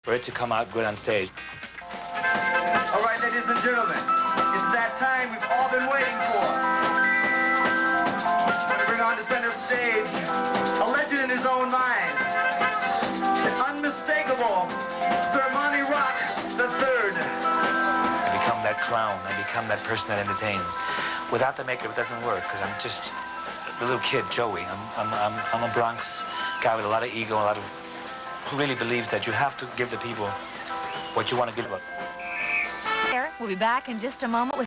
for it to come out good on stage. All right, ladies and gentlemen, it's that time we've all been waiting for. I'm going to bring on to center stage a legend in his own mind, the unmistakable Sir Monty Rock the III. I become that clown. I become that person that entertains. Without the makeup, it doesn't work, because I'm just a little kid, Joey. I'm a Bronx guy with a lot of ego, who really believes that you have to give the people what you want to give them. We'll be back in just a moment with